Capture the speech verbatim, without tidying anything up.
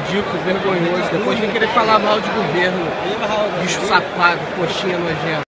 ridículo, vergonhoso. Depois vem querer falar mal de governo. Bicho safado, coxinha nojento.